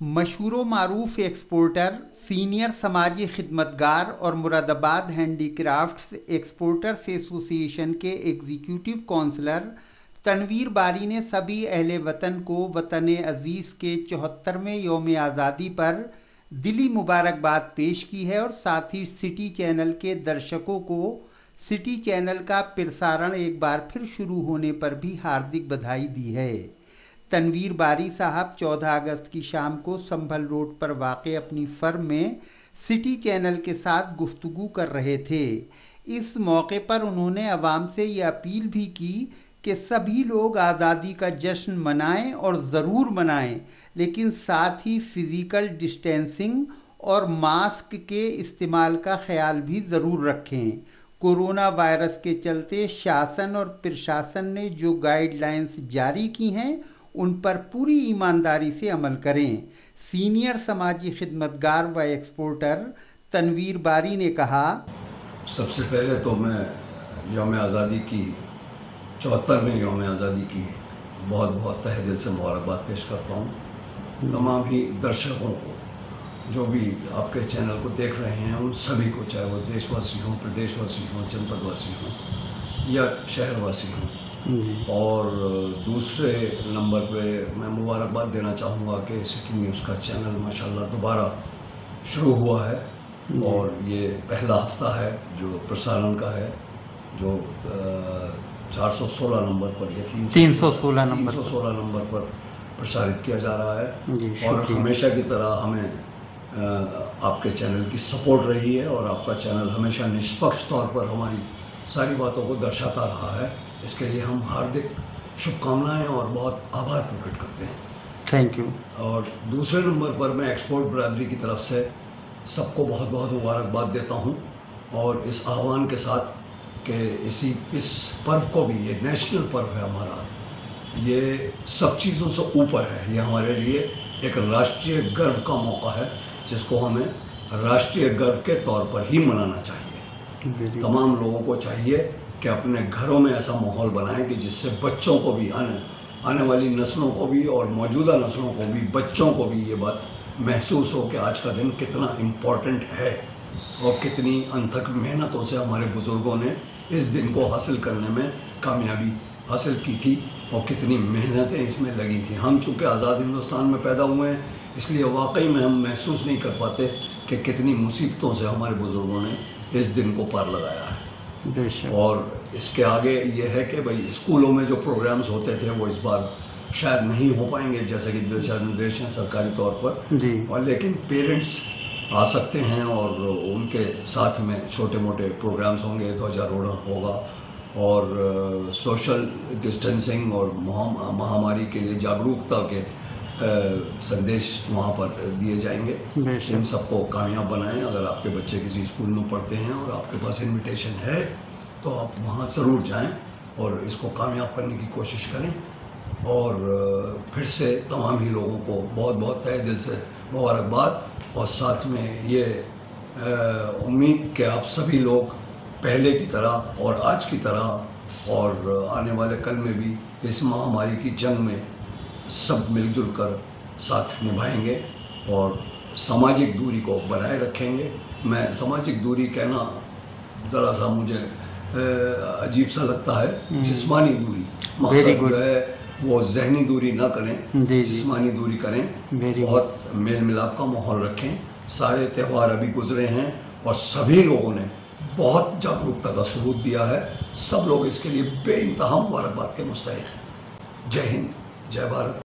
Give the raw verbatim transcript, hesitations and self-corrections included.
मशहूर मारूफ exporter, senior समाजी खिदमतगार और मुरादाबाद हैंडीक्राफ्ट्स एक्सपोर्टर्स एसोसिएशन के एग्जीक्यूटिव काउंसलर तनवीर बारी ने सभी अहले वतन को वतन अजीज़ के चौहत्तरवें यौम आज़ादी पर दिली मुबारकबाद पेश की है और साथ ही सिटी चैनल के दर्शकों को सिटी चैनल का प्रसारण एक बार फिर शुरू होने पर भी हार्दिक बधाई दी है। तनवीर बारी साहब चौदह अगस्त की शाम को संभल रोड पर वाक़े अपनी फर्म में सिटी चैनल के साथ गुफ्तगू कर रहे थे। इस मौके पर उन्होंने अवाम से ये अपील भी की कि सभी लोग आज़ादी का जश्न मनाएं और ज़रूर मनाएं, लेकिन साथ ही फिज़िकल डिस्टेंसिंग और मास्क के इस्तेमाल का ख्याल भी ज़रूर रखें। कोरोना वायरस के चलते शासन और प्रशासन ने जो गाइडलाइंस जारी की हैं उन पर पूरी ईमानदारी से अमल करें। सीनियर समाजी खिदमतगार व एक्सपोर्टर तनवीर बारी ने कहा, सबसे पहले तो मैं यौम आज़ादी की चौहत्तरवें यौम आज़ादी की बहुत बहुत तहे दिल से मुबारकबाद पेश करता हूँ। तमाम ही दर्शकों को जो भी आपके चैनल को देख रहे हैं उन सभी को, चाहे वो देशवासी हों, प्रदेशवासी हों, जनपदवासी हों या शहरवासी हों। और दूसरे नंबर पे मैं मुबारकबाद देना चाहूँगा कि सिटी न्यूज़ का चैनल माशाल्लाह दोबारा शुरू हुआ है और ये पहला हफ्ता है जो प्रसारण का है, जो चार सौ सोलह नंबर पर या तीन सौ सोलह नंबर तीन सौ सोलह नंबर पर प्रसारित किया जा रहा है। और हमेशा की तरह हमें आपके चैनल की सपोर्ट रही है और आपका चैनल हमेशा निष्पक्ष तौर पर हमारी सारी बातों को दर्शाता रहा है। इसके लिए हम हार्दिक शुभकामनाएं और बहुत आभार प्रकट करते हैं। Thank you. और दूसरे नंबर पर मैं एक्सपोर्ट बरादरी की तरफ से सबको बहुत बहुत मुबारकबाद देता हूं और इस आह्वान के साथ कि इसी इस पर्व को भी, ये नेशनल पर्व है हमारा, ये सब चीज़ों से ऊपर है, ये हमारे लिए एक राष्ट्रीय गर्व का मौका है जिसको हमें राष्ट्रीय गर्व के तौर पर ही मनाना चाहिए। तमाम लोगों को चाहिए कि अपने घरों में ऐसा माहौल बनाएं कि जिससे बच्चों को भी, आने आने वाली नस्लों को भी और मौजूदा नस्लों को भी, बच्चों को भी ये बात महसूस हो कि आज का दिन कितना इम्पोर्टेंट है और कितनी अनथक मेहनतों से हमारे बुज़ुर्गों ने इस दिन को हासिल करने में कामयाबी हासिल की थी और कितनी मेहनतें इसमें लगी थी। हम चूँकि आज़ाद हिंदुस्तान में पैदा हुए हैं इसलिए वाकई में हम महसूस नहीं कर पाते कि कितनी मुसीबतों से हमारे बुज़ुर्गों ने इस दिन को पार लगाया है। और इसके आगे ये है कि भाई स्कूलों में जो प्रोग्राम्स होते थे वो इस बार शायद नहीं हो पाएंगे जैसे कि दिशा निर्देश हैं सरकारी तौर पर जी। और लेकिन पेरेंट्स आ सकते हैं और उनके साथ में छोटे मोटे प्रोग्राम्स होंगे, ध्वजारोहण होगा और सोशल डिस्टेंसिंग और महामारी के लिए जागरूकता के संदेश वहाँ पर दिए जाएंगे। इन सबको कामयाब बनाएं। अगर आपके बच्चे किसी स्कूल में पढ़ते हैं और आपके पास इनविटेशन है तो आप वहाँ ज़रूर जाएं और इसको कामयाब करने की कोशिश करें। और फिर से तमाम ही लोगों को बहुत बहुत तहे दिल से मुबारकबाद और साथ में ये उम्मीद कि आप सभी लोग पहले की तरह और आज की तरह और आने वाले कल में भी इस महामारी की जंग में सब मिलजुल कर साथ निभाएंगे और सामाजिक दूरी को बनाए रखेंगे। मैं सामाजिक दूरी कहना ज़रा सा मुझे अजीब सा लगता है। जिस्मानी दूरी मकसद जो है वो जहनी दूरी ना करें, जिस्मानी दूरी करें, बहुत मेल मिलाप का माहौल रखें। सारे त्यौहार अभी गुजरे हैं और सभी लोगों ने बहुत जागरूकता का सबूत दिया है। सब लोग इसके लिए बेइंतहा मुबारकबाद के मुस्तहिक हैं। जय हिंद, जय भारत।